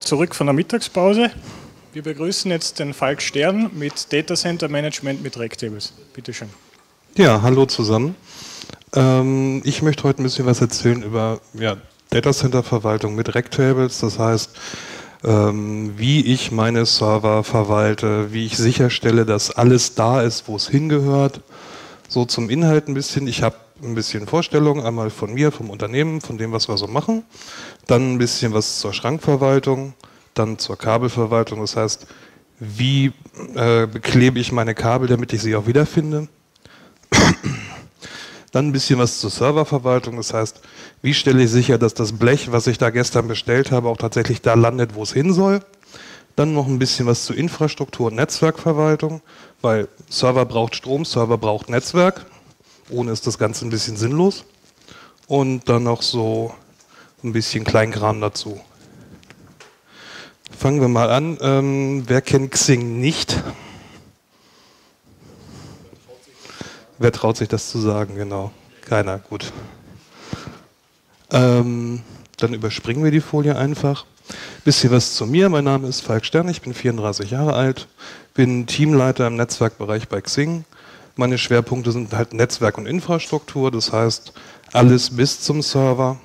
zurück von der Mittagspause. Wir begrüßen jetzt den Falk Stern mit Data Center Management mit Racktables. Bitte schön. Ja, hallo zusammen. Ich möchte heute ein bisschen was erzählen über Data Center Verwaltung mit Racktables. Das heißt, wie ich meine Server verwalte, wie ich sicherstelle, dass alles da ist, wo es hingehört. So zum Inhalt ein bisschen. Ich habe ein bisschen Vorstellung, einmal von mir, vom Unternehmen, von dem, was wir so machen. Dann ein bisschen was zur Schrankverwaltung, dann zur Kabelverwaltung. Das heißt, wie beklebe ich meine Kabel, damit ich sie auch wiederfinde. Dann ein bisschen was zur Serververwaltung. Das heißt, wie stelle ich sicher, dass das Blech, was ich da gestern bestellt habe, auch tatsächlich da landet, wo es hin soll. Dann noch ein bisschen was zur Infrastruktur- und Netzwerkverwaltung, weil Server braucht Strom, Server braucht Netzwerk. Ohne ist das Ganze ein bisschen sinnlos. Und dann noch so ein bisschen Kleinkram dazu. Fangen wir mal an. Wer kennt Xing nicht? Wer traut sich das zu sagen? Genau. Keiner. Gut. Dann überspringen wir die Folie einfach. Bisschen was zu mir. Mein Name ist Falk Stern. Ich bin 34 Jahre alt. Bin Teamleiter im Netzwerkbereich bei Xing. Meine Schwerpunkte sind halt Netzwerk und Infrastruktur. Das heißt, alles bis zum Server.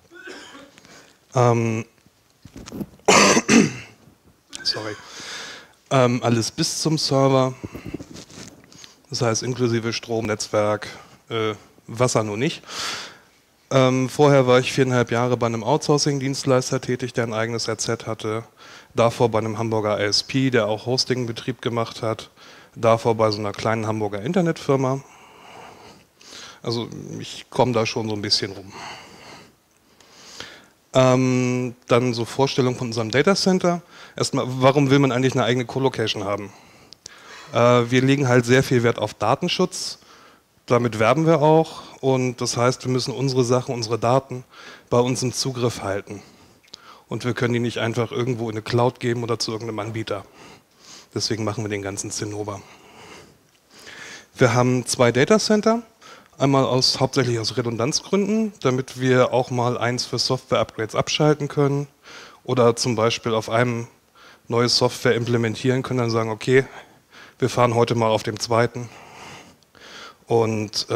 Alles bis zum Server. Das heißt, inklusive Strom, Netzwerk, Wasser nur nicht. Vorher war ich 4,5 Jahre bei einem Outsourcing-Dienstleister tätig, der ein eigenes RZ hatte. Davor bei einem Hamburger ISP, der auch Hosting-Betrieb gemacht hat. Davor bei so einer kleinen Hamburger Internetfirma. Also ich komme da schon so ein bisschen rum. Dann so Vorstellung von unserem Datacenter. Erstmal, warum will man eigentlich eine eigene Colocation haben? Wir legen halt sehr viel Wert auf Datenschutz. Damit werben wir auch. Und das heißt, wir müssen unsere Sachen, unsere Daten bei uns im Zugriff halten. Und wir können die nicht einfach irgendwo in eine Cloud geben oder zu irgendeinem Anbieter. Deswegen machen wir den ganzen Zinnober. Wir haben 2 Datacenter. Einmal hauptsächlich aus Redundanzgründen, damit wir auch mal eins für Software-Upgrades abschalten können. Oder zum Beispiel auf einem neue Software implementieren können, dann sagen, okay, wir fahren heute mal auf dem zweiten. Und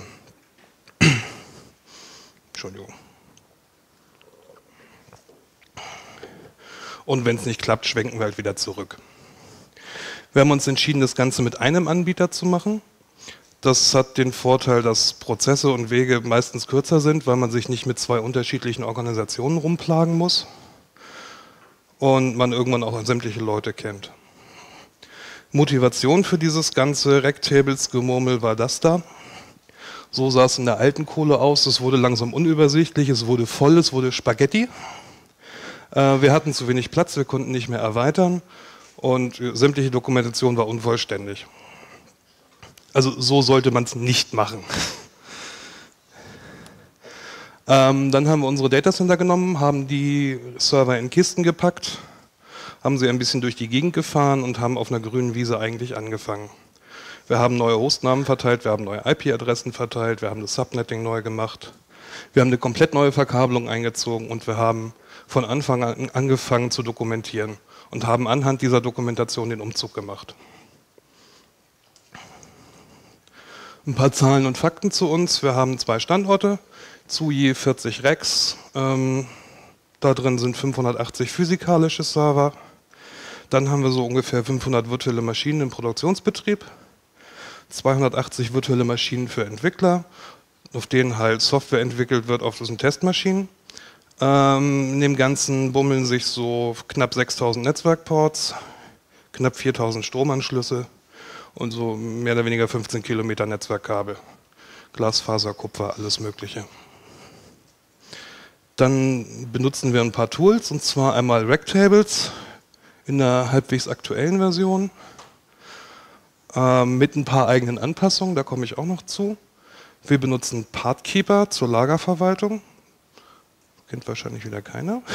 Entschuldigung. Und wenn es nicht klappt, schwenken wir halt wieder zurück. Wir haben uns entschieden, das Ganze mit einem Anbieter zu machen. Das hat den Vorteil, dass Prozesse und Wege meistens kürzer sind, weil man sich nicht mit 2 unterschiedlichen Organisationen rumplagen muss. Und man irgendwann auch sämtliche Leute kennt. Motivation für dieses ganze Racktables-Gemurmel war das da. So sah es in der alten Kohle aus. Es wurde langsam unübersichtlich, es wurde voll, es wurde Spaghetti. Wir hatten zu wenig Platz, wir konnten nicht mehr erweitern und sämtliche Dokumentation war unvollständig. Also so sollte man es nicht machen. Dann haben wir unsere Datacenter genommen, haben die Server in Kisten gepackt, haben sie ein bisschen durch die Gegend gefahren und haben auf einer grünen Wiese eigentlich angefangen. Wir haben neue Hostnamen verteilt, wir haben neue IP-Adressen verteilt, wir haben das Subnetting neu gemacht, wir haben eine komplett neue Verkabelung eingezogen und wir haben von Anfang an angefangen zu dokumentieren und haben anhand dieser Dokumentation den Umzug gemacht. Ein paar Zahlen und Fakten zu uns. Wir haben 2 Standorte, zu je 40 Racks. Da drin sind 580 physikalische Server. Dann haben wir so ungefähr 500 virtuelle Maschinen im Produktionsbetrieb. 280 virtuelle Maschinen für Entwickler, auf denen halt Software entwickelt wird auf diesen Testmaschinen. In dem Ganzen bummeln sich so knapp 6000 Netzwerkports, knapp 4000 Stromanschlüsse und so mehr oder weniger 15 Kilometer Netzwerkkabel. Glasfaser, Kupfer, alles Mögliche. Dann benutzen wir ein paar Tools, und zwar einmal Racktables in einer halbwegs aktuellen Version mit ein paar eigenen Anpassungen, da komme ich auch noch zu. Wir benutzen Pathkeeper zur Lagerverwaltung. Kennt wahrscheinlich wieder keiner.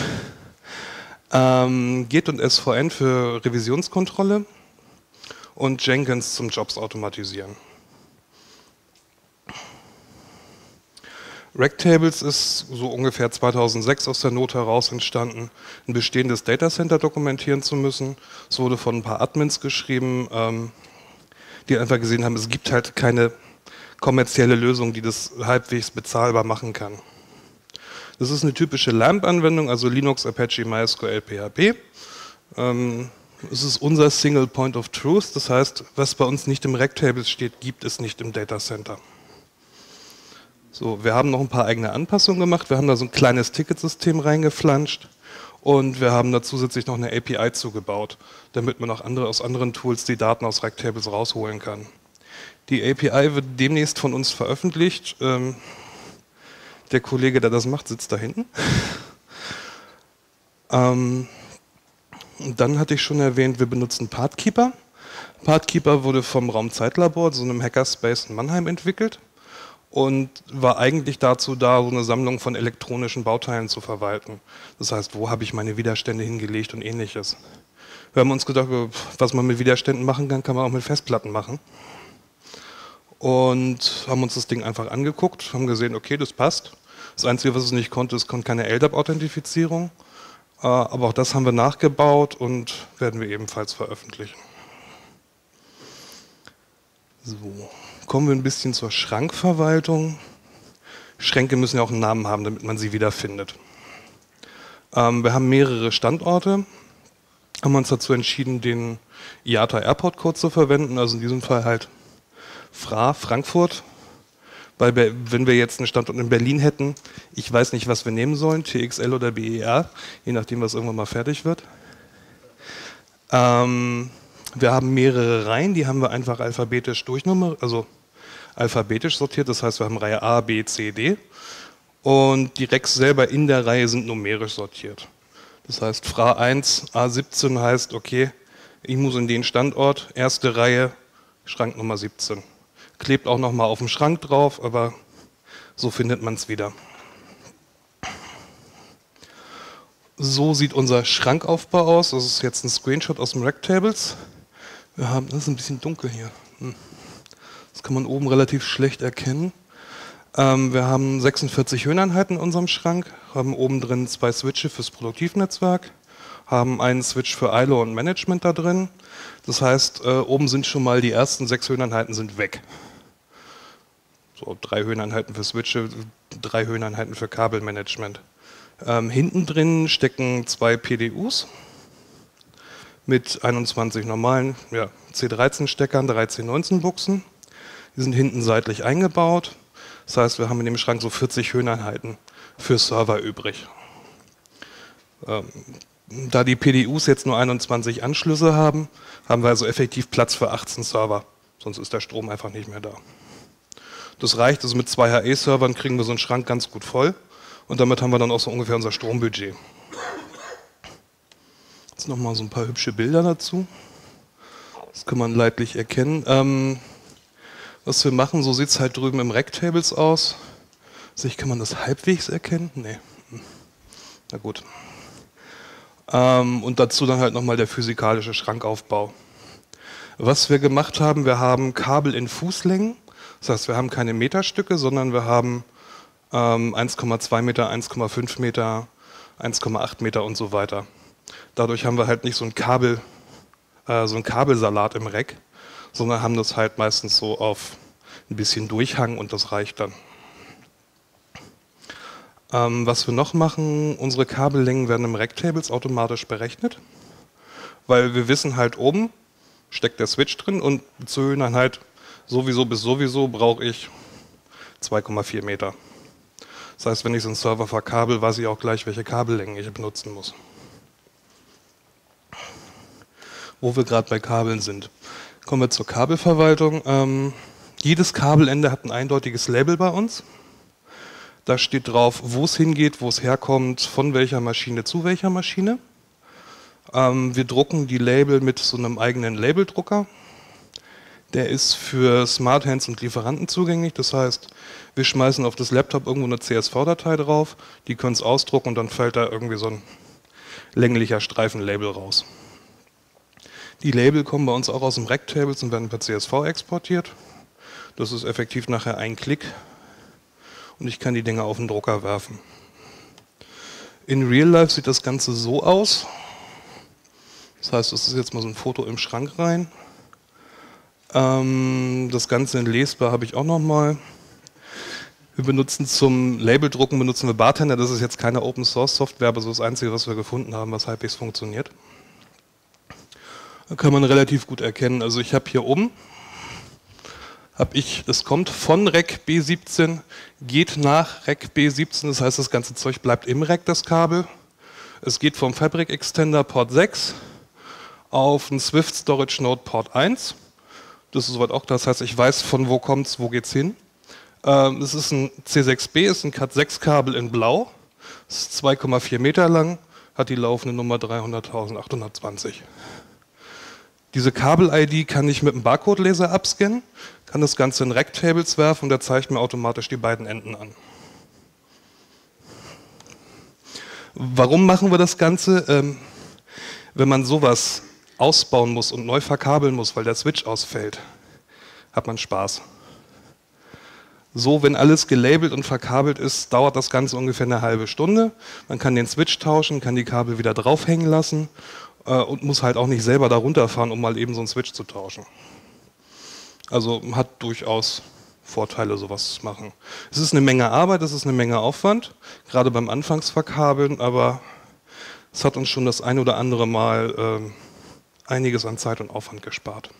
Git und SVN für Revisionskontrolle und Jenkins zum Jobs automatisieren. Rectables ist so ungefähr 2006 aus der Not heraus entstanden, ein bestehendes Datacenter dokumentieren zu müssen. Es wurde von ein paar Admins geschrieben, die einfach gesehen haben, es gibt halt keine kommerzielle Lösung, die das halbwegs bezahlbar machen kann. Das ist eine typische LAMP-Anwendung, also Linux, Apache, MySQL, PHP. Es ist unser Single Point of Truth, das heißt, was bei uns nicht im Rectables steht, gibt es nicht im Datacenter. So, wir haben noch ein paar eigene Anpassungen gemacht, wir haben da so ein kleines Ticketsystem reingeflanscht und wir haben da zusätzlich noch eine API zugebaut, damit man auch aus anderen Tools die Daten aus Rectables rausholen kann. Die API wird demnächst von uns veröffentlicht. Der Kollege, der das macht, sitzt da hinten. Und dann hatte ich schon erwähnt, wir benutzen Pathkeeper. Pathkeeper wurde vom Raumzeitlabor, so einem Hackerspace in Mannheim, entwickelt und war eigentlich dazu da, so eine Sammlung von elektronischen Bauteilen zu verwalten. Das heißt, wo habe ich meine Widerstände hingelegt und ähnliches. Wir haben uns gedacht, was man mit Widerständen machen kann, kann man auch mit Festplatten machen. Und haben uns das Ding einfach angeguckt, haben gesehen, okay, das passt. Das Einzige, was es nicht konnte, es konnte keine LDAP-Authentifizierung. Aber auch das haben wir nachgebaut und werden wir ebenfalls veröffentlichen. So, kommen wir ein bisschen zur Schrankverwaltung. Schränke müssen ja auch einen Namen haben, damit man sie wiederfindet. Wir haben mehrere Standorte, haben uns dazu entschieden, den IATA Airport Code zu verwenden, also in diesem Fall halt Frankfurt. Weil wenn wir jetzt einen Standort in Berlin hätten, ich weiß nicht, was wir nehmen sollen, TXL oder BER, je nachdem, was irgendwann mal fertig wird. Wir haben mehrere Reihen, die haben wir einfach alphabetisch alphabetisch sortiert, das heißt, wir haben Reihe A, B, C, D und die Racks selber in der Reihe sind numerisch sortiert. Das heißt, FRA 1, A17 heißt, okay, ich muss in den Standort, erste Reihe, Schrank Nummer 17. Klebt auch nochmal auf dem Schrank drauf, aber so findet man es wieder. So sieht unser Schrankaufbau aus. Das ist jetzt ein Screenshot aus dem Rectables. Das ist ein bisschen dunkel hier. Das kann man oben relativ schlecht erkennen. Wir haben 46 Höheneinheiten in unserem Schrank, haben oben drin 2 Switche fürs Produktivnetzwerk, haben einen Switch für ILO und Management da drin. Das heißt, oben sind schon mal die ersten 6 Höheneinheiten sind weg. So 3 Höheneinheiten für Switche, 3 Höheneinheiten für Kabelmanagement. Hinten drin stecken 2 PDUs mit 21 normalen C13-Steckern, 13-19 Buchsen. Die sind hinten seitlich eingebaut. Das heißt, wir haben in dem Schrank so 40 Höheneinheiten für Server übrig. Da die PDUs jetzt nur 21 Anschlüsse haben, haben wir also effektiv Platz für 18 Server. Sonst ist der Strom einfach nicht mehr da. Das reicht, also mit 2 HE-Servern kriegen wir so einen Schrank ganz gut voll und damit haben wir dann auch so ungefähr unser Strombudget. Jetzt nochmal so ein paar hübsche Bilder dazu. Das kann man leidlich erkennen. Was wir machen, so sieht es halt drüben im Rectables aus. Kann man das halbwegs erkennen? Nee. Na gut. Und dazu dann halt nochmal der physikalische Schrankaufbau. Was wir gemacht haben, wir haben Kabel in Fußlängen. Das heißt, wir haben keine Meterstücke, sondern wir haben 1,2 Meter, 1,5 Meter, 1,8 Meter und so weiter. Dadurch haben wir halt nicht so ein Kabelsalat im Rack, sondern haben das halt meistens so auf ein bisschen Durchhang und das reicht dann. Was wir noch machen, unsere Kabellängen werden im Rectables automatisch berechnet, weil wir wissen halt oben steckt der Switch drin und zur Höheneinheit sowieso bis sowieso brauche ich 2,4 Meter. Das heißt, wenn ich so einen Server verkabel, weiß ich auch gleich, welche Kabellängen ich benutzen muss. Wo wir gerade bei Kabeln sind. Kommen wir zur Kabelverwaltung. Jedes Kabelende hat ein eindeutiges Label bei uns. Da steht drauf, wo es hingeht, wo es herkommt, von welcher Maschine zu welcher Maschine. Wir drucken die Label mit so einem eigenen Labeldrucker. Der ist für Smarthands und Lieferanten zugänglich. Das heißt, wir schmeißen auf das Laptop irgendwo eine CSV-Datei drauf, die können es ausdrucken und dann fällt da irgendwie so ein länglicher Streifenlabel raus. Die Label kommen bei uns auch aus dem Rectables und werden per CSV exportiert. Das ist effektiv nachher ein Klick und ich kann die Dinger auf den Drucker werfen. In Real Life sieht das Ganze so aus. Das heißt, das ist jetzt mal so ein Foto im Schrank rein. Das Ganze in lesbar habe ich auch nochmal. Wir benutzen zum Labeldrucken benutzen wir Bartender. Das ist jetzt keine Open Source Software, aber so das Einzige, was wir gefunden haben, was halbwegs funktioniert. Da kann man relativ gut erkennen. Also ich habe hier oben, das kommt von Rec B17, geht nach Rec B17, das heißt, das ganze Zeug bleibt im Rack, das Kabel. Es geht vom Fabric Extender Port 6 auf einen Swift Storage Node Port 1. Das ist soweit auch, das heißt, ich weiß, von wo kommt es, wo geht es hin. Das ist ein C6B, ist ein Cat6-Kabel in Blau, ist 2,4 Meter lang, hat die laufende Nummer 300.820. Diese Kabel-ID kann ich mit dem Barcode-Laser abscannen, kann das Ganze in Rack-Tables werfen und der zeigt mir automatisch die beiden Enden an. Warum machen wir das Ganze? Wenn man sowas ausbauen muss und neu verkabeln muss, weil der Switch ausfällt, hat man Spaß. So, wenn alles gelabelt und verkabelt ist, dauert das Ganze ungefähr eine halbe Stunde. Man kann den Switch tauschen, kann die Kabel wieder draufhängen lassen und muss halt auch nicht selber da runterfahren, um mal eben so einen Switch zu tauschen. Also hat durchaus Vorteile, sowas zu machen. Es ist eine Menge Arbeit, es ist eine Menge Aufwand, gerade beim Anfangsverkabeln, aber es hat uns schon das ein oder andere Mal einiges an Zeit und Aufwand gespart.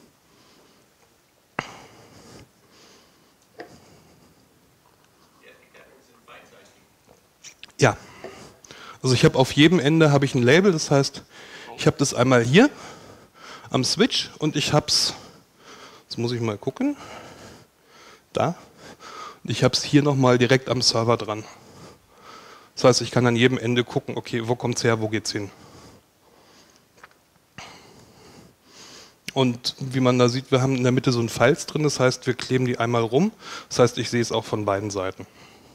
Ja, also ich habe auf jedem Ende ein Label, das heißt, ich habe das einmal hier am Switch und ich habe es, jetzt muss ich mal gucken, da, und ich habe es hier nochmal direkt am Server dran. Das heißt, ich kann an jedem Ende gucken, okay, wo kommt es her, wo geht es hin. Und wie man da sieht, wir haben in der Mitte so ein Files drin, das heißt, wir kleben die einmal rum, das heißt, ich sehe es auch von beiden Seiten.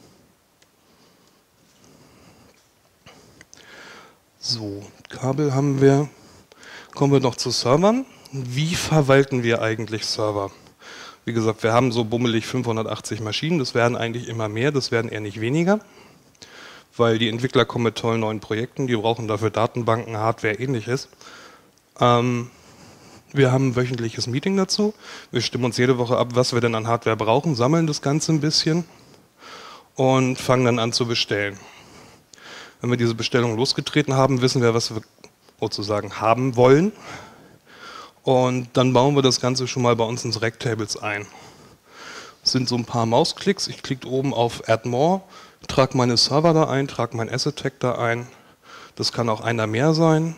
So, Kabel haben wir. Kommen wir noch zu Servern. Wie verwalten wir eigentlich Server? Wie gesagt, wir haben so bummelig 580 Maschinen, das werden eigentlich immer mehr, das werden eher nicht weniger, weil die Entwickler kommen mit tollen neuen Projekten, die brauchen dafür Datenbanken, Hardware, ähnliches. Wir haben ein wöchentliches Meeting dazu, wir stimmen uns jede Woche ab, was wir denn an Hardware brauchen, sammeln das Ganze ein bisschen und fangen dann an zu bestellen. Wenn wir diese Bestellung losgetreten haben, wissen wir, was wir sozusagen haben wollen. Und dann bauen wir das Ganze schon mal bei uns ins Rack-Tables ein. Das sind so ein paar Mausklicks. Ich klicke oben auf Add More, trage meine Server da ein, trage mein Asset Tag da ein. Das kann auch einer mehr sein.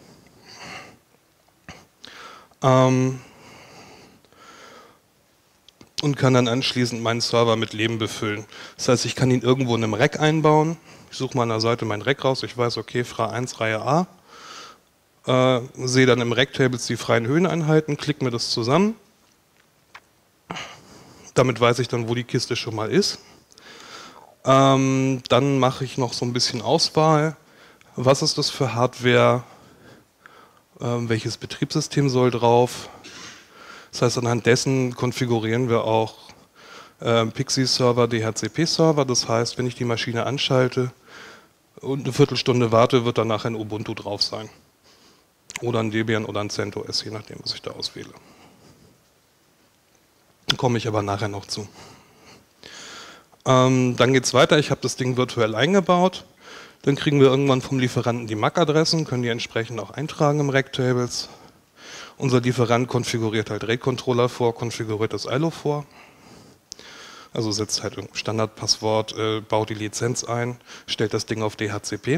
Und kann dann anschließend meinen Server mit Leben befüllen. Das heißt, ich kann ihn irgendwo in einem Rack einbauen. Ich suche mal an der Seite mein Rack raus. Ich weiß, okay, FRA 1, Reihe A. Sehe dann im Rack-Tables die freien Höheneinheiten, klicke mir das zusammen. Damit weiß ich dann, wo die Kiste schon mal ist. Dann mache ich noch so ein bisschen Auswahl. Was ist das für Hardware? Welches Betriebssystem soll drauf? Das heißt, anhand dessen konfigurieren wir auch Pixie-Server, DHCP-Server. Das heißt, wenn ich die Maschine anschalte und eine Viertelstunde warte, wird danach ein Ubuntu drauf sein. Oder ein Debian oder ein CentOS, je nachdem, was ich da auswähle. Da komme ich aber nachher noch zu. Dann geht es weiter. Ich habe das Ding virtuell eingebaut. Dann kriegen wir irgendwann vom Lieferanten die MAC-Adressen, können die entsprechend auch eintragen im Rack-Tables. Unser Lieferant konfiguriert halt RAID-Controller vor, konfiguriert das ILO vor. Also setzt halt ein Standardpasswort, baut die Lizenz ein, stellt das Ding auf DHCP.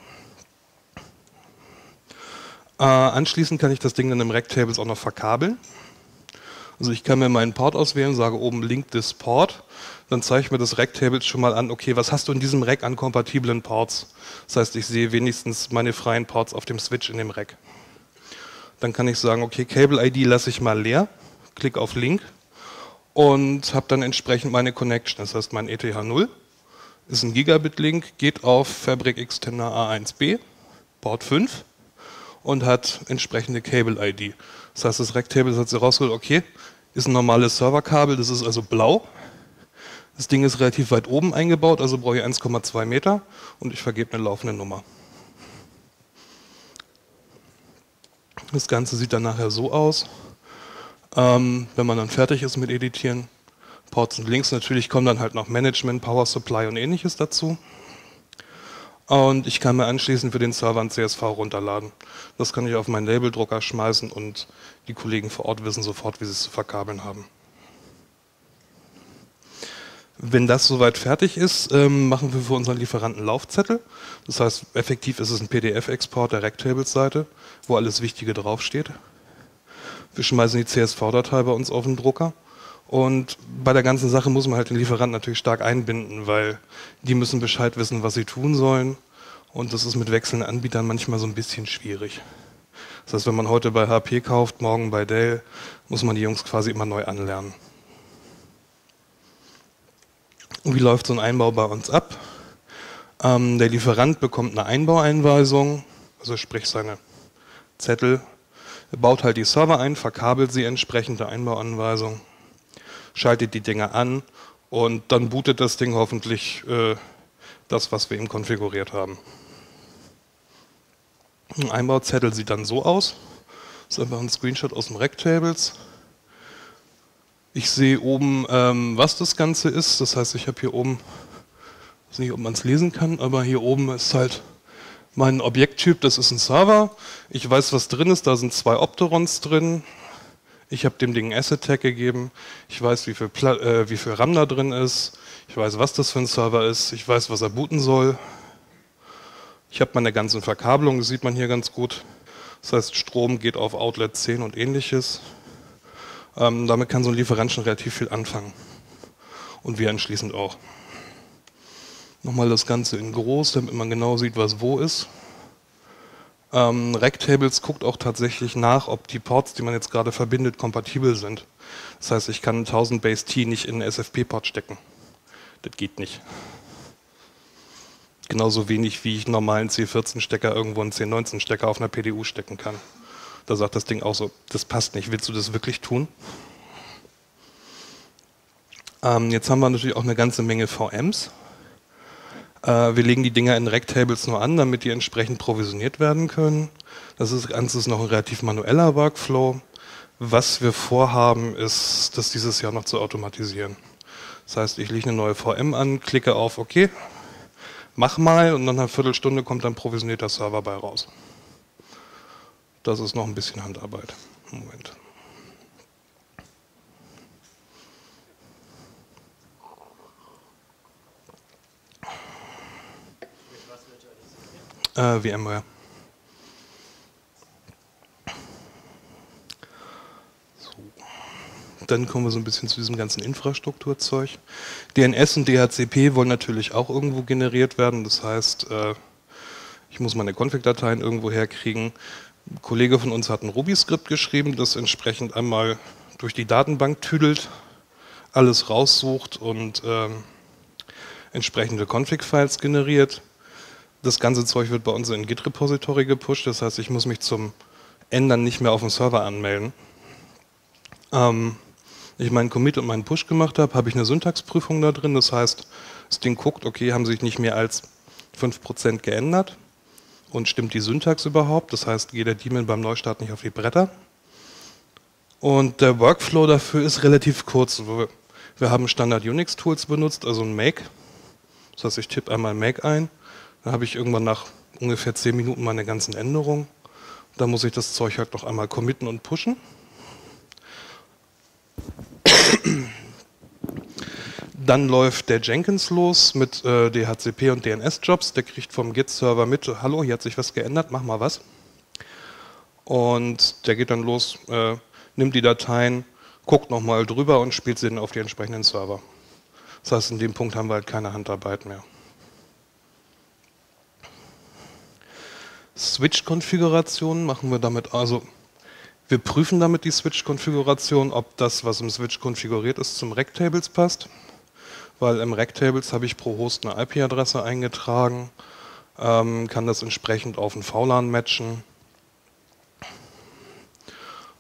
Anschließend kann ich das Ding dann im Rack-Tables auch noch verkabeln. Also ich kann mir meinen Port auswählen, sage oben Link this Port, dann zeige ich mir das Rack-Tables schon mal an, okay, was hast du in diesem Rack an kompatiblen Ports? Das heißt, ich sehe wenigstens meine freien Ports auf dem Switch in dem Rack. Dann kann ich sagen, okay, Cable-ID lasse ich mal leer, klicke auf Link und habe dann entsprechend meine Connection. Das heißt, mein ETH0 ist ein Gigabit-Link, geht auf Fabric Extender A1B, Port 5 und hat entsprechende Cable-ID. Das heißt, das Rack-Table hat sich rausgeholt, okay, ist ein normales Serverkabel, das ist also blau. Das Ding ist relativ weit oben eingebaut, also brauche ich 1,2 Meter und ich vergebe eine laufende Nummer. Das Ganze sieht dann nachher so aus, wenn man dann fertig ist mit Editieren. Ports und Links, natürlich kommen dann halt noch Management, Power Supply und ähnliches dazu. Und ich kann mir anschließend für den Server ein CSV runterladen. Das kann ich auf meinen Labeldrucker schmeißen und die Kollegen vor Ort wissen sofort, wie sie es zu verkabeln haben. Wenn das soweit fertig ist, machen wir für unseren Lieferanten Laufzettel. Das heißt, effektiv ist es ein PDF-Export der Rectables-Seite, wo alles Wichtige draufsteht. Wir schmeißen die CSV-Datei bei uns auf den Drucker. Und bei der ganzen Sache muss man halt den Lieferanten natürlich stark einbinden, weil die müssen Bescheid wissen, was sie tun sollen. Und das ist mit wechselnden Anbietern manchmal so ein bisschen schwierig. Das heißt, wenn man heute bei HP kauft, morgen bei Dell, muss man die Jungs quasi immer neu anlernen. Und wie läuft so ein Einbau bei uns ab? Der Lieferant bekommt eine Einbaueinweisung, also sprich seine Zettel, er baut halt die Server ein, verkabelt sie entsprechend der Einbauanweisung, schaltet die Dinger an und dann bootet das Ding hoffentlich das, was wir ihm konfiguriert haben. Ein Einbauzettel sieht dann so aus. Das ist einfach ein Screenshot aus dem Rectables. Ich sehe oben, was das Ganze ist. Das heißt, ich habe hier oben, ich weiß nicht, ob man es lesen kann, aber hier oben ist halt mein Objekttyp, das ist ein Server. Ich weiß, was drin ist, da sind 2 Opterons drin. Ich habe dem Ding einen Asset-Tag gegeben. Ich weiß, wie viel RAM da drin ist. Ich weiß, was das für ein Server ist. Ich weiß, was er booten soll. Ich habe meine ganzen Verkabelungen, das sieht man hier ganz gut. Das heißt, Strom geht auf Outlet 10 und ähnliches. Damit kann so ein Lieferant schon relativ viel anfangen. Und wir anschließend auch. Nochmal das Ganze in groß, damit man genau sieht, was wo ist. Rectables guckt auch tatsächlich nach, ob die Ports, die man jetzt gerade verbindet, kompatibel sind. Das heißt, ich kann 1000 Base T nicht in einen SFP-Port stecken. Das geht nicht. Genauso wenig, wie ich einen normalen C14-Stecker irgendwo einen C19-Stecker auf einer PDU stecken kann. Da sagt das Ding auch so, das passt nicht, willst du das wirklich tun? Jetzt haben wir natürlich auch eine ganze Menge VMs. Wir legen die Dinger in Rectables nur an, damit die entsprechend provisioniert werden können. Das Ganze ist noch ein relativ manueller Workflow. Was wir vorhaben, ist, das dieses Jahr noch zu automatisieren. Das heißt, ich lege eine neue VM an, klicke auf OK, mach mal und nach einer Viertelstunde kommt dann provisionierter Server bei raus. Das ist noch ein bisschen Handarbeit. Moment. VMware. So. Dann kommen wir so ein bisschen zu diesem ganzen Infrastrukturzeug. DNS und DHCP wollen natürlich auch irgendwo generiert werden. Das heißt, ich muss meine Config-Dateien irgendwo herkriegen. Ein Kollege von uns hat ein Ruby-Skript geschrieben, das entsprechend einmal durch die Datenbank tüdelt, alles raussucht und entsprechende Config-Files generiert. Das ganze Zeug wird bei uns in ein Git-Repository gepusht, das heißt, ich muss mich zum Ändern nicht mehr auf dem Server anmelden. Ich meinen Commit und meinen Push gemacht habe, habe ich eine Syntaxprüfung da drin, das heißt, das Ding guckt, okay, haben sich nicht mehr als 5% geändert und stimmt die Syntax überhaupt, das heißt, geht der Daemon beim Neustart nicht auf die Bretter. Und der Workflow dafür ist relativ kurz. Wir haben Standard-Unix-Tools benutzt, also ein Make. Das heißt, ich tippe einmal Make ein. Dann habe ich irgendwann nach ungefähr 10 Minuten meine ganzen Änderungen. Dann muss ich das Zeug halt noch einmal committen und pushen. Dann läuft der Jenkins los mit DHCP und DNS-Jobs. Der kriegt vom Git-Server mit, hallo, hier hat sich was geändert, mach mal was. Und der geht dann los, nimmt die Dateien, guckt nochmal drüber und spielt sie dann auf die entsprechenden Server. Das heißt, in dem Punkt haben wir halt keine Handarbeit mehr. Switch-Konfiguration machen wir damit, also wir prüfen damit die Switch-Konfiguration, ob das, was im Switch konfiguriert ist, zum Rectables passt. Weil im Rectables habe ich pro Host eine IP-Adresse eingetragen, kann das entsprechend auf ein VLAN matchen.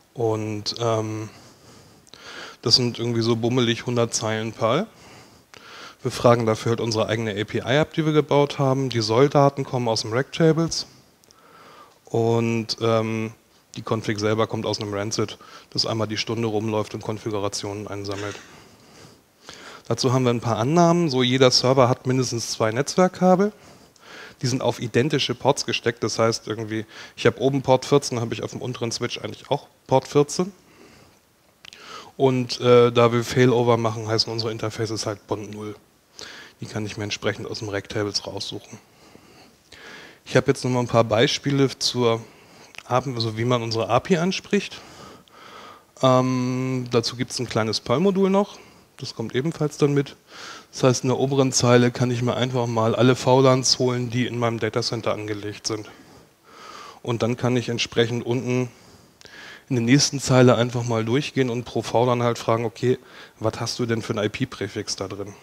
Und das sind irgendwie so bummelig 100 Zeilen Perl. Wir fragen dafür halt unsere eigene API ab, die wir gebaut haben. Die Solldaten kommen aus dem Rack-Tables und die Config selber kommt aus einem Rancid, das einmal die Stunde rumläuft und Konfigurationen einsammelt. Dazu haben wir ein paar Annahmen. So, jeder Server hat mindestens 2 Netzwerkkabel. Die sind auf identische Ports gesteckt. Das heißt irgendwie, ich habe oben Port 14, habe ich auf dem unteren Switch eigentlich auch Port 14. Und da wir Failover machen, heißen unsere Interfaces halt Bond 0. Die kann ich mir entsprechend aus dem Rack-Tables raussuchen. Ich habe jetzt noch mal ein paar Beispiele zur also wie man unsere API anspricht. Dazu gibt es ein kleines Perl-Modul noch. Das kommt ebenfalls dann mit. Das heißt, in der oberen Zeile kann ich mir einfach mal alle VLANs holen, die in meinem Datacenter angelegt sind. Und dann kann ich entsprechend unten in der nächsten Zeile einfach mal durchgehen und pro VLAN halt fragen, okay, was hast du denn für einen IP-Präfix da drin?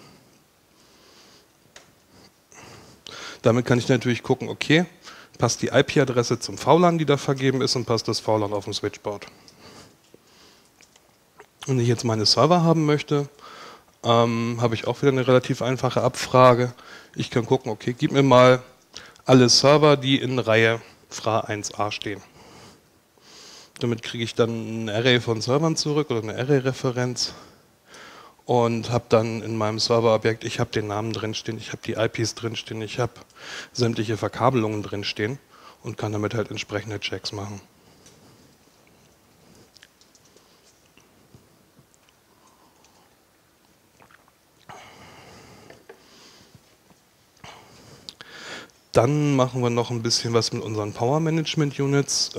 Damit kann ich natürlich gucken, okay, passt die IP-Adresse zum VLAN, die da vergeben ist, und passt das VLAN auf dem Switchboard. Wenn ich jetzt meine Server haben möchte, habe ich auch wieder eine relativ einfache Abfrage. Ich kann gucken, okay, gib mir mal alle Server, die in Reihe FRA 1a stehen. Damit kriege ich dann ein Array von Servern zurück oder eine Array-Referenz und habe dann in meinem Serverobjekt, ich habe den Namen drinstehen, ich habe die IPs drinstehen, ich habe sämtliche Verkabelungen drinstehen und kann damit halt entsprechende Checks machen. Dann machen wir noch ein bisschen was mit unseren Power Management Units.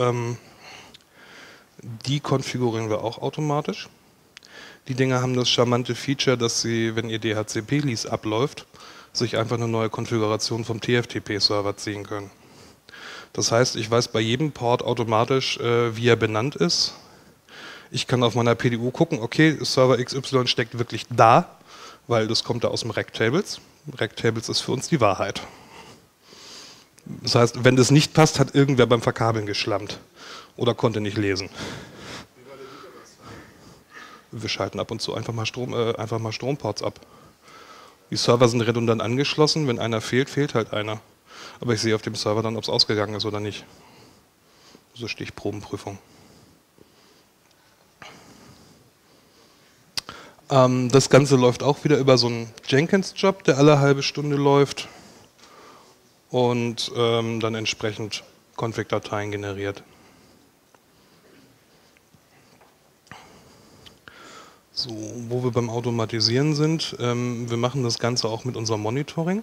Die konfigurieren wir auch automatisch. Die Dinger haben das charmante Feature, dass sie, wenn ihr DHCP-Lease abläuft, sich einfach eine neue Konfiguration vom TFTP-Server ziehen können. Das heißt, ich weiß bei jedem Port automatisch, wie er benannt ist. Ich kann auf meiner PDU gucken, okay, Server XY steckt wirklich da, weil das kommt da aus dem Rack-Tables. Rack-Tables ist für uns die Wahrheit. Das heißt, wenn das nicht passt, hat irgendwer beim Verkabeln geschlammt oder konnte nicht lesen. Wir schalten ab und zu einfach mal Stromports ab. Die Server sind redundant angeschlossen, wenn einer fehlt, fehlt halt einer. Aber ich sehe auf dem Server dann, ob es ausgegangen ist oder nicht. So Stichprobenprüfung. Das Ganze läuft auch wieder über so einen Jenkins-Job, der alle halbe Stunde läuft und dann entsprechend Config-Dateien generiert. So, wo wir beim Automatisieren sind, wir machen das Ganze auch mit unserem Monitoring.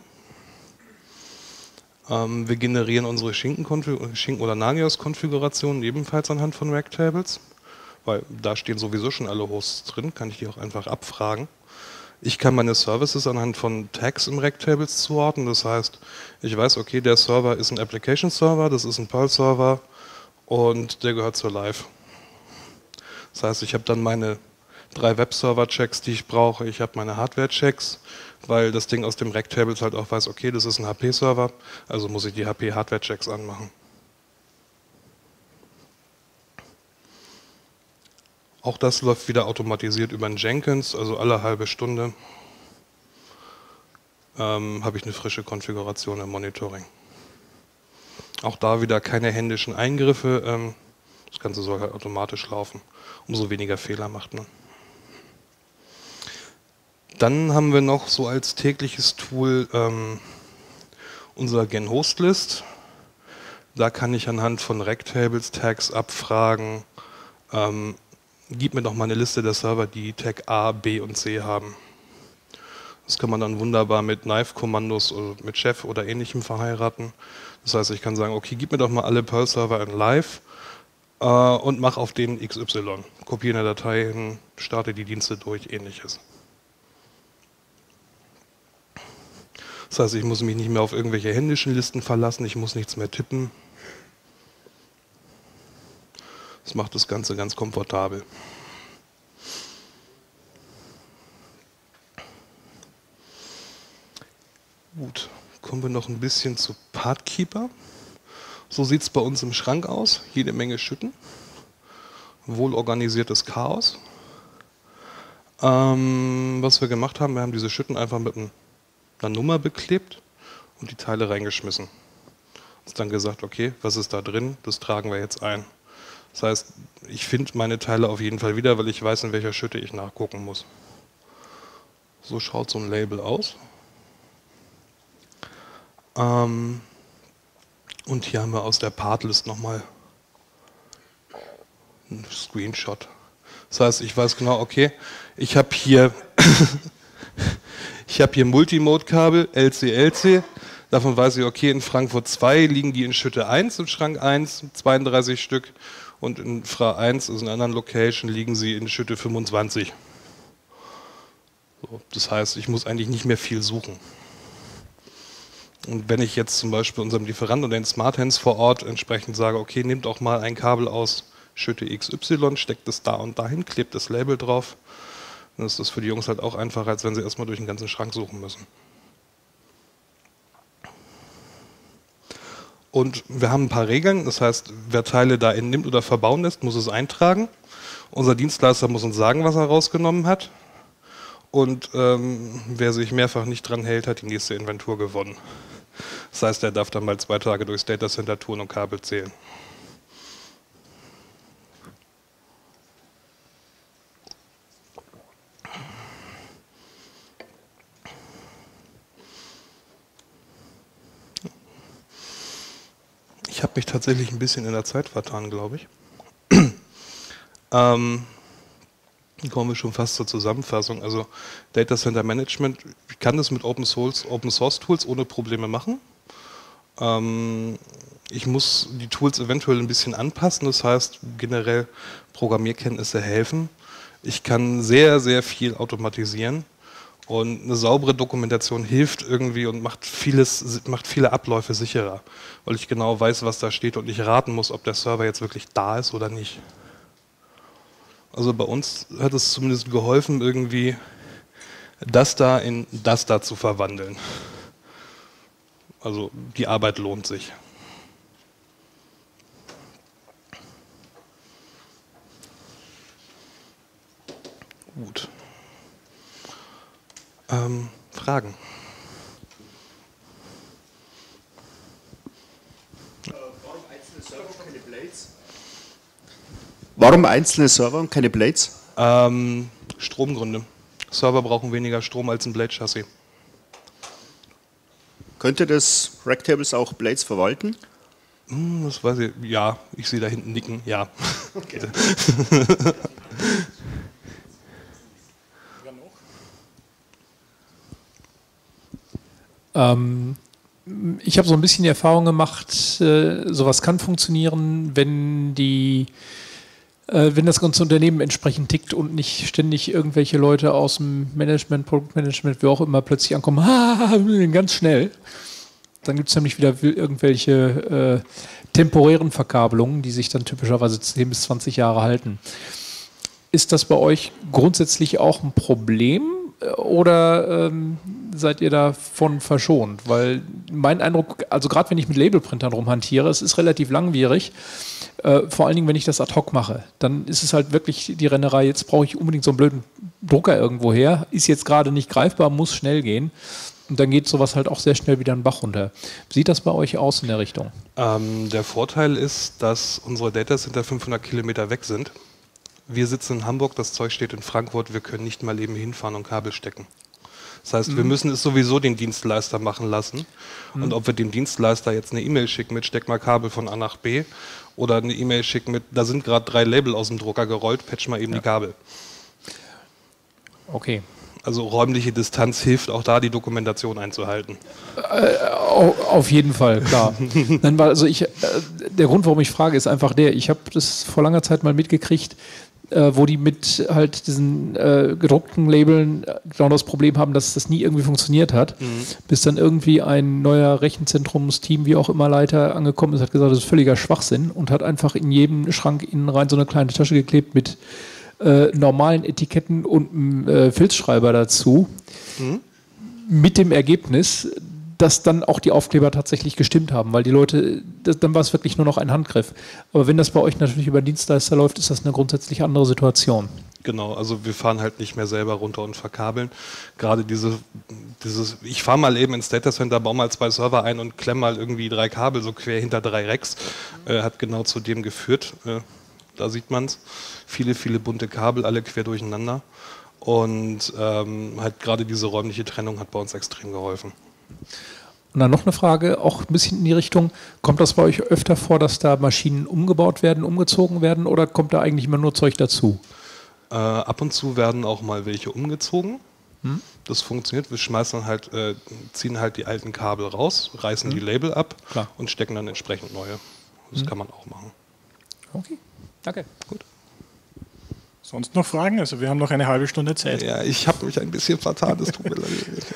Wir generieren unsere Schinken- oder Nagios-Konfigurationen ebenfalls anhand von Rack-Tables, weil da stehen sowieso schon alle Hosts drin, kann ich die auch einfach abfragen. Ich kann meine Services anhand von Tags im Rack-Tables zuordnen, das heißt, ich weiß, okay, der Server ist ein Application-Server, das ist ein Perl-Server und der gehört zur Live. Das heißt, ich habe dann meine 3 Web-Server-Checks, die ich brauche, ich habe meine Hardware-Checks, weil das Ding aus dem Rack-Tables halt auch weiß, okay, das ist ein HP-Server, also muss ich die HP-Hardware-Checks anmachen. Auch das läuft wieder automatisiert über einen Jenkins, also alle halbe Stunde habe ich eine frische Konfiguration im Monitoring. Auch da wieder keine händischen Eingriffe, das Ganze soll halt automatisch laufen, umso weniger Fehler macht man. Dann haben wir noch so als tägliches Tool unser Gen-Host-List. Da kann ich anhand von Rack-Tables Tags abfragen, gib mir doch mal eine Liste der Server, die Tag A, B und C haben. Das kann man dann wunderbar mit Knife-Kommandos oder mit Chef oder ähnlichem verheiraten. Das heißt, ich kann sagen, okay, gib mir doch mal alle Perl-Server in Live und mach auf den XY. Kopiere eine Datei hin, starte die Dienste durch, ähnliches. Das heißt, ich muss mich nicht mehr auf irgendwelche händischen Listen verlassen, ich muss nichts mehr tippen. Das macht das Ganze ganz komfortabel. Gut, kommen wir noch ein bisschen zu Pathkeeper. So sieht es bei uns im Schrank aus, jede Menge Schütten, wohlorganisiertes Chaos. Was wir gemacht haben, wir haben diese Schütten einfach mit einer Nummer beklebt und die Teile reingeschmissen. Uns dann gesagt, okay, was ist da drin? Das tragen wir jetzt ein. Das heißt, ich finde meine Teile auf jeden Fall wieder, weil ich weiß, in welcher Schütte ich nachgucken muss. So schaut so ein Label aus. Und hier haben wir aus der Partlist nochmal einen Screenshot. Das heißt, ich weiß genau, okay, ich habe hier, hier Multimode-Kabel, LC-LC. Davon weiß ich, okay, in Frankfurt 2 liegen die in Schütte 1 im Schrank 1, 32 Stück. Und in Fra 1, also in einer anderen Location, liegen sie in Schütte 25. So, das heißt, ich muss eigentlich nicht mehr viel suchen. Und wenn ich jetzt zum Beispiel unserem Lieferanten oder den Smart Hands vor Ort entsprechend sage, okay, nehmt auch mal ein Kabel aus Schütte XY, steckt es da und dahin, klebt das Label drauf, dann ist das für die Jungs halt auch einfacher, als wenn sie erstmal durch den ganzen Schrank suchen müssen. Und wir haben ein paar Regeln, das heißt, wer Teile da entnimmt oder verbauen lässt, muss es eintragen. Unser Dienstleister muss uns sagen, was er rausgenommen hat. Und wer sich mehrfach nicht dran hält, hat die nächste Inventur gewonnen. Das heißt, er darf dann mal 2 Tage durchs Datacenter touren und Kabel zählen. Ich habe mich tatsächlich ein bisschen in der Zeit vertan, glaube ich. Kommen wir schon fast zur Zusammenfassung. Also Data Center Management, ich kann das mit Open Source Tools ohne Probleme machen. Ich muss die Tools eventuell ein bisschen anpassen, das heißt generell Programmierkenntnisse helfen. Ich kann sehr, sehr viel automatisieren. Und eine saubere Dokumentation hilft irgendwie und macht viele Abläufe sicherer, weil ich genau weiß, was da steht und nicht raten muss, ob der Server jetzt wirklich da ist oder nicht. Also bei uns hat es zumindest geholfen, irgendwie das da in das da zu verwandeln. Also die Arbeit lohnt sich. Gut. Fragen? Warum einzelne Server und keine Blades? Stromgründe. Server brauchen weniger Strom als ein Blade-Chassis. Könnte das Racktables auch Blades verwalten? Das weiß ich. Ja, ich sehe da hinten nicken. Ja. Okay. Ich habe so ein bisschen die Erfahrung gemacht, sowas kann funktionieren, wenn das ganze Unternehmen entsprechend tickt und nicht ständig irgendwelche Leute aus dem Management, Produktmanagement, wie auch immer, plötzlich ankommen, ganz schnell. Dann gibt es nämlich wieder irgendwelche temporären Verkabelungen, die sich dann typischerweise 10 bis 20 Jahre halten. Ist das bei euch grundsätzlich auch ein Problem? Oder seid ihr davon verschont? Weil mein Eindruck, also gerade wenn ich mit Labelprintern rumhantiere, es ist relativ langwierig, vor allen Dingen, wenn ich das ad hoc mache. Dann ist es halt wirklich die Rennerei, jetzt brauche ich unbedingt so einen blöden Drucker irgendwo her, ist jetzt gerade nicht greifbar, muss schnell gehen. Und dann geht sowas halt auch sehr schnell wieder einen Bach runter. Sieht das bei euch aus in der Richtung? Der Vorteil ist, dass unsere Datacenter 500 Kilometer weg sind. Wir sitzen in Hamburg, das Zeug steht in Frankfurt, wir können nicht mal eben hinfahren und Kabel stecken. Das heißt, wir müssen es sowieso den Dienstleister machen lassen. Und ob wir dem Dienstleister jetzt eine E-Mail schicken mit steck mal Kabel von A nach B oder eine E-Mail schicken mit, da sind gerade 3 Label aus dem Drucker gerollt, patch mal eben die Kabel. Okay. Also räumliche Distanz hilft auch da, die Dokumentation einzuhalten. Auf jeden Fall, klar. Nein, weil also der Grund, warum ich frage, ist einfach der, ich habe das vor langer Zeit mal mitgekriegt, wo die mit halt diesen gedruckten Labeln genau das Problem haben, dass das nie irgendwie funktioniert hat, bis dann irgendwie ein neuer Rechenzentrumsteam, wie auch immer Leiter, angekommen ist, hat gesagt, das ist völliger Schwachsinn und hat einfach in jedem Schrank innen rein so eine kleine Tasche geklebt mit normalen Etiketten und einem Filzschreiber dazu, mit dem Ergebnis, dass dann auch die Aufkleber tatsächlich gestimmt haben, weil die Leute, dann war es wirklich nur noch ein Handgriff. Aber wenn das bei euch natürlich über Dienstleister läuft, ist das eine grundsätzlich andere Situation. Genau, also wir fahren halt nicht mehr selber runter und verkabeln. Gerade ich fahre mal eben ins Datacenter, baue mal 2 Server ein und klemme mal irgendwie 3 Kabel so quer hinter 3 Racks, hat genau zu dem geführt. Da sieht man es. Viele, viele bunte Kabel, alle quer durcheinander. Und halt gerade diese räumliche Trennung hat bei uns extrem geholfen. Und dann noch eine Frage, auch ein bisschen in die Richtung, kommt das bei euch öfter vor, dass da Maschinen umgebaut werden, umgezogen werden oder kommt da eigentlich immer nur Zeug dazu? Ab und zu werden auch mal welche umgezogen. Das funktioniert. Wir schmeißen dann halt, ziehen halt die alten Kabel raus, reißen die Label ab und stecken dann entsprechend neue. Das kann man auch machen. Okay, danke. Gut. Sonst noch Fragen? Also wir haben noch eine halbe Stunde Zeit. Ja, ich habe mich ein bisschen vertan, das tut mir leid.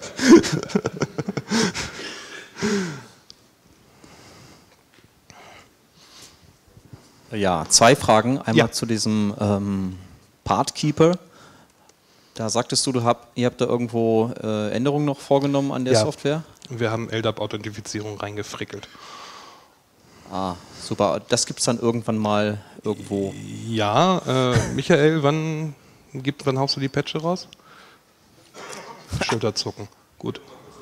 Ja, 2 Fragen. Einmal zu diesem Pathkeeper. Da sagtest du, ihr habt da irgendwo Änderungen noch vorgenommen an der Software? Wir haben LDAP-Authentifizierung reingefrickelt. Ah, super. Das gibt es dann irgendwann mal irgendwo? Ja, Michael, wann haust du die Patche raus? Schulterzucken. Gut.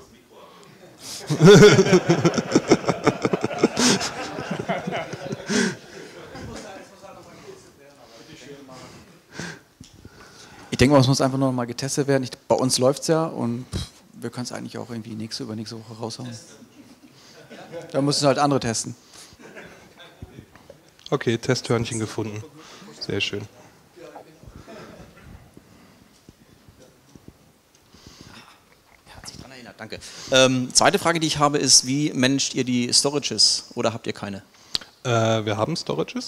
Ich denke mal, es muss einfach nur noch mal getestet werden. Bei uns läuft es ja und wir können es eigentlich auch irgendwie übernächste Woche raushauen. Da müssen halt andere testen. Okay, Testhörnchen gefunden. Sehr schön. Hat sich dran erinnert, danke. Zweite Frage, die ich habe, ist, wie managt ihr die Storages oder habt ihr keine? Wir haben Storages.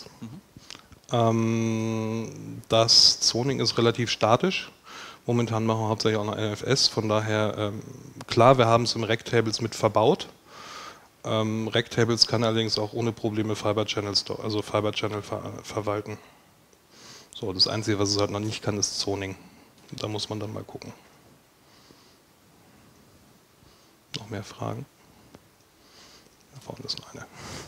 Das Zoning ist relativ statisch. Momentan machen wir hauptsächlich auch noch NFS, von daher, klar, wir haben es im Racktables mit verbaut. Racktables kann allerdings auch ohne Probleme Fiber Channel verwalten. So, das Einzige, was es halt noch nicht kann, ist Zoning. Da muss man dann mal gucken. Noch mehr Fragen? Da vorne ist noch eine.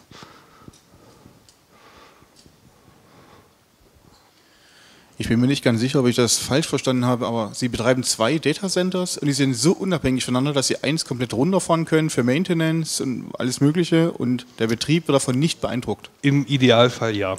Ich bin mir nicht ganz sicher, ob ich das falsch verstanden habe, aber Sie betreiben 2 Datacenters und die sind so unabhängig voneinander, dass Sie eins komplett runterfahren können für Maintenance und alles Mögliche und der Betrieb wird davon nicht beeindruckt. Im Idealfall ja.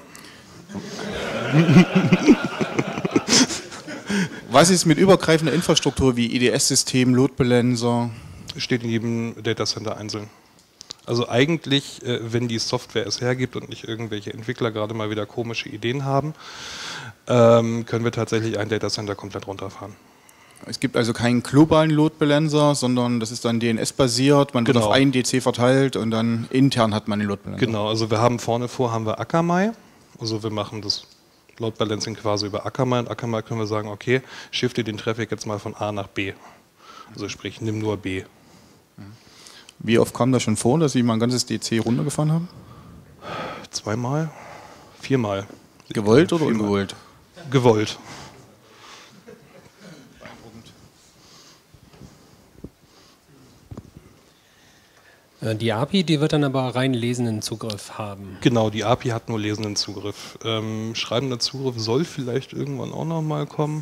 Was ist mit übergreifender Infrastruktur wie IDS-System, Load Balancer? Steht in jedem Datacenter einzeln. Also eigentlich, wenn die Software es hergibt und nicht irgendwelche Entwickler gerade mal wieder komische Ideen haben, können wir tatsächlich ein Datacenter komplett runterfahren. Es gibt also keinen globalen Load Balancer, sondern das ist dann DNS-basiert, man wird auf einen DC verteilt und dann intern hat man den Load Balancer. Genau, also wir haben haben wir Akamai, also wir machen das Load Balancing quasi über Akamai und Akamai können wir sagen, okay, shifte den Traffic jetzt mal von A nach B. Also sprich, nimm nur B. Wie oft kam das schon vor, dass Sie mal ein ganzes DC runtergefahren haben? 2-mal, 4-mal. Gewollt oder ungewollt? Gewollt. Die API, die wird dann aber rein lesenden Zugriff haben. Genau, die API hat nur lesenden Zugriff. Schreibender Zugriff soll vielleicht irgendwann auch noch mal kommen.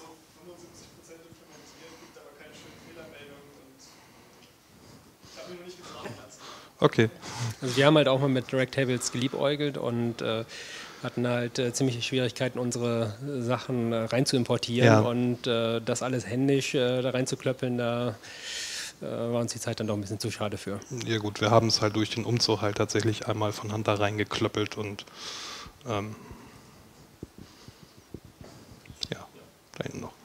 Okay. Also wir haben halt auch mal mit Racktables geliebäugelt und hatten halt ziemliche Schwierigkeiten, unsere Sachen rein zu importieren und das alles händisch da reinzuklöppeln, da war uns die Zeit dann doch ein bisschen zu schade für. Ja gut, wir haben es halt durch den Umzug halt tatsächlich einmal von Hand da reingeklöppelt und ja, da hinten noch.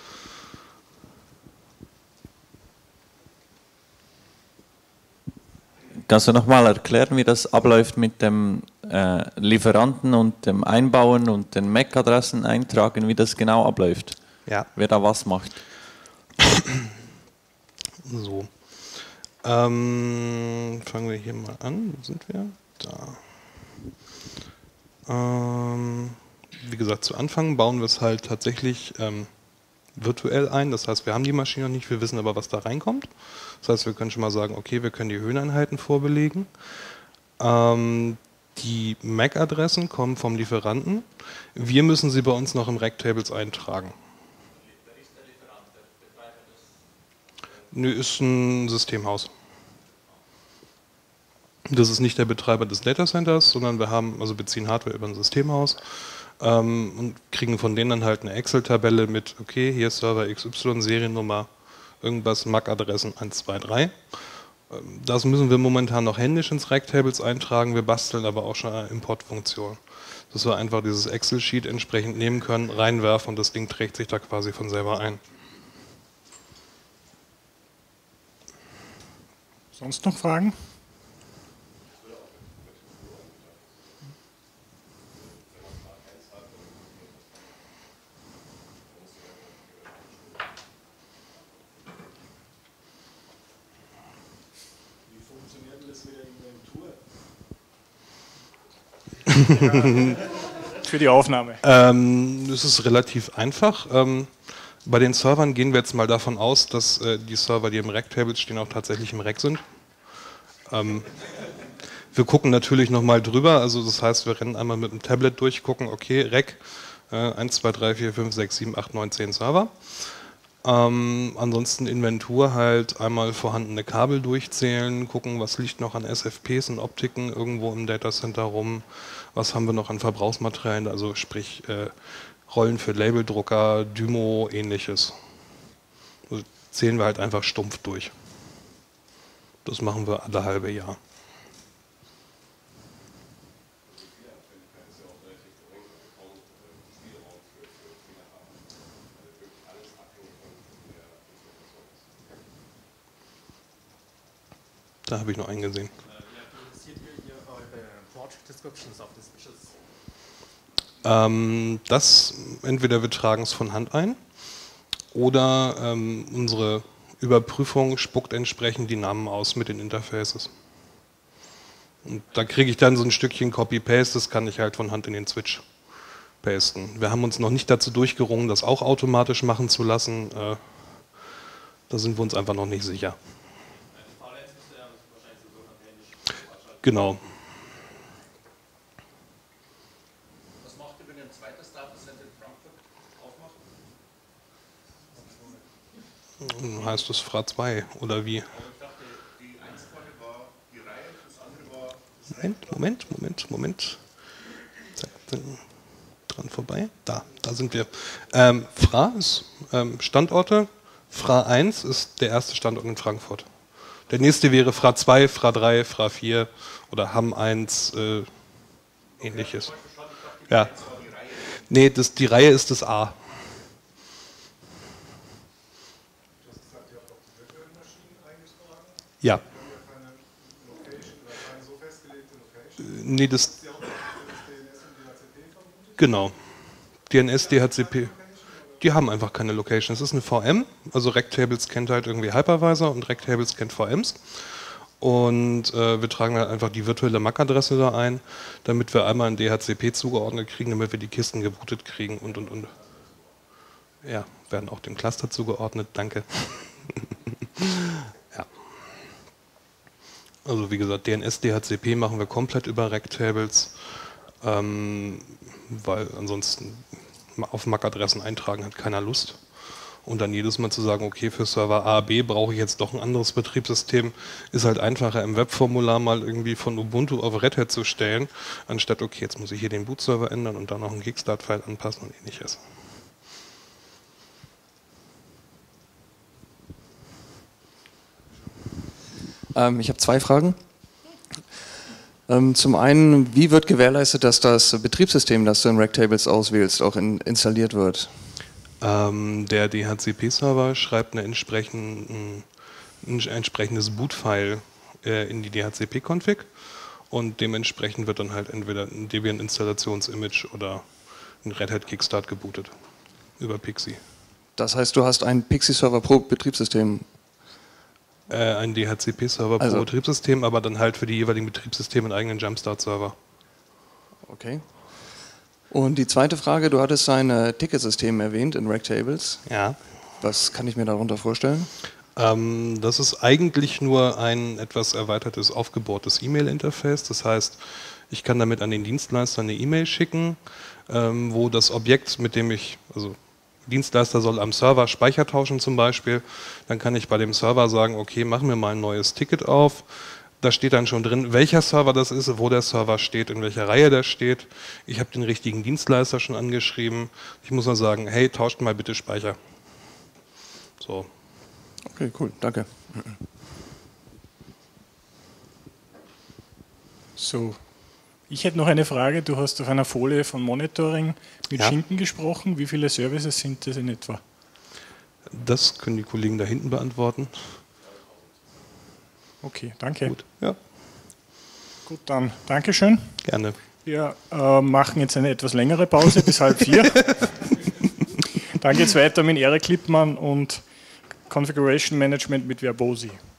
Kannst du nochmal erklären, wie das abläuft mit dem Lieferanten und dem Einbauen und den MAC-Adressen eintragen, wie das genau abläuft? Ja. Wer da was macht? So. Fangen wir hier mal an. Wo sind wir? Da. Wie gesagt, zu Anfang bauen wir es halt tatsächlich virtuell ein. Das heißt, wir haben die Maschine noch nicht, wir wissen aber, was da reinkommt. Das heißt, wir können schon mal sagen, okay, wir können die Höheneinheiten vorbelegen. Die MAC-Adressen kommen vom Lieferanten. Wir müssen sie bei uns noch im Racktables eintragen. Nö, ist ein Systemhaus. Das ist nicht der Betreiber des Datacenters, sondern wir beziehen Hardware über ein Systemhaus und kriegen von denen dann halt eine Excel-Tabelle mit, okay, hier ist Server XY, Seriennummer, irgendwas, MAC-Adressen 1, 2, 3. Das müssen wir momentan noch händisch ins Racktables eintragen, wir basteln aber auch schon eine Importfunktion, dass wir einfach dieses Excel-Sheet entsprechend nehmen können, reinwerfen und das Ding trägt sich da quasi von selber ein. Sonst noch Fragen? Für die Aufnahme. Das ist relativ einfach. Bei den Servern gehen wir jetzt mal davon aus, dass die Server, die im Racktables stehen, auch tatsächlich im Rack sind. Wir gucken natürlich nochmal drüber, also das heißt, wir rennen einmal mit dem Tablet durch, gucken, okay, Rack, 1, 2, 3, 4, 5, 6, 7, 8, 9, 10 Server. Ansonsten Inventur halt einmal vorhandene Kabel durchzählen, gucken, was liegt noch an SFPs und Optiken irgendwo im Datacenter rum, was haben wir noch an Verbrauchsmaterialien, also sprich Rollen für Labeldrucker, Dymo, ähnliches. Also zählen wir halt einfach stumpf durch. Das machen wir alle halbe Jahr. Da habe ich noch einen gesehen. Das entweder wir tragen es von Hand ein oder unsere Überprüfung spuckt entsprechend die Namen aus mit den Interfaces. Und da kriege ich dann so ein Stückchen Copy-Paste, das kann ich halt von Hand in den Switch pasten. Wir haben uns noch nicht dazu durchgerungen, das auch automatisch machen zu lassen. Da sind wir uns einfach noch nicht sicher. Genau. Was macht ihr, wenn ihr ein zweites Datacenter in Frankfurt aufmacht? Heißt das FRA 2 oder wie? Aber ich dachte, die eine Frage war die Reihe, das andere war... Moment. Zack, dran vorbei. Da sind wir. FRA ist Standorte. FRA 1 ist der erste Standort in Frankfurt. Der nächste wäre FRA 2, FRA 3, FRA 4 oder HAM 1, ähnliches. Ja. Nee, die Reihe ist das A. Ja. Nee, das... Genau. DNS, DHCP. Die haben einfach keine Location. Es ist eine VM, also Racktables kennt halt irgendwie Hypervisor und Racktables kennt VMs. Und wir tragen halt einfach die virtuelle MAC-Adresse da ein, damit wir einmal ein DHCP zugeordnet kriegen, damit wir die Kisten gebootet kriegen und. Ja, werden auch dem Cluster zugeordnet, danke. Ja. Also wie gesagt, DNS, DHCP machen wir komplett über Racktables, weil ansonsten auf MAC-Adressen eintragen hat keiner Lust. Und dann jedes Mal zu sagen, okay, für Server A, B brauche ich jetzt doch ein anderes Betriebssystem, ist halt einfacher im Webformular mal irgendwie von Ubuntu auf Red Hat zu stellen, anstatt, okay, jetzt muss ich hier den Boot-Server ändern und dann noch einen Kickstart-File anpassen und ähnliches. Ich habe zwei Fragen. Zum einen, wie wird gewährleistet, dass das Betriebssystem, das du in Racktables auswählst, auch installiert wird? Der DHCP-Server schreibt ein entsprechendes Boot-File in die DHCP-Config und dementsprechend wird dann halt entweder ein Debian-Installations-Image oder ein Red Hat Kickstart gebootet über Pixie. Das heißt, du hast einen Pixie-Server pro Betriebssystem? Ein DHCP-Server pro Betriebssystem, aber dann halt für die jeweiligen Betriebssysteme einen eigenen Jumpstart-Server. Okay. Und die zweite Frage, du hattest ein Ticketsystem erwähnt in Racktables. Ja. Was kann ich mir darunter vorstellen? Das ist eigentlich nur ein etwas erweitertes, aufgebohrtes E-Mail-Interface. Das heißt, ich kann damit an den Dienstleister eine E-Mail schicken, wo das Objekt, mit dem also Dienstleister soll am Server Speicher tauschen zum Beispiel, dann kann ich bei dem Server sagen, okay, mach mir mal ein neues Ticket auf. Da steht dann schon drin, welcher Server das ist, wo der Server steht, in welcher Reihe der steht. Ich habe den richtigen Dienstleister schon angeschrieben. Ich muss nur sagen, hey, tauscht mal bitte Speicher. So. Okay, cool, danke. So, ich hätte noch eine Frage. Du hast auf einer Folie von Monitoring mit Schinken gesprochen. Wie viele Services sind das in etwa? Das können die Kollegen da hinten beantworten. Okay, danke. Gut, ja. Gut, dann Dankeschön. Gerne. Wir machen jetzt eine etwas längere Pause bis 3:30. Dann geht es weiter mit Erik Lippmann und Configuration Management mit Verbosi.